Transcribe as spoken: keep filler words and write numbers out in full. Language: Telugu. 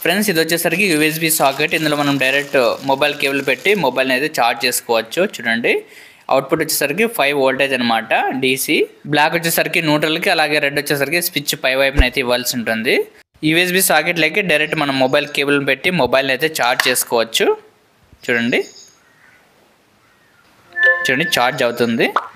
ఫ్రెండ్స్ ఇది వచ్చేసరికి యూఎస్బి సాకెట్. ఇందులో మనం డైరెక్ట్ మొబైల్ కేబుల్ పెట్టి మొబైల్ని అయితే ఛార్జ్ చేసుకోవచ్చు. చూడండి అవుట్పుట్ వచ్చేసరికి ఫైవ్ వోల్టేజ్ అనమాట డీసీ. బ్లాక్ వచ్చేసరికి న్యూట్రల్కి, అలాగే రెడ్ వచ్చేసరికి స్విచ్ పై వైపున అయితే ఇవ్వాల్సి ఉంటుంది. యూఎస్బి సాకెట్లోకి డైరెక్ట్ మనం మొబైల్ కేబుల్ని పెట్టి మొబైల్ని అయితే ఛార్జ్ చేసుకోవచ్చు. చూడండి చూడండి ఛార్జ్ అవుతుంది.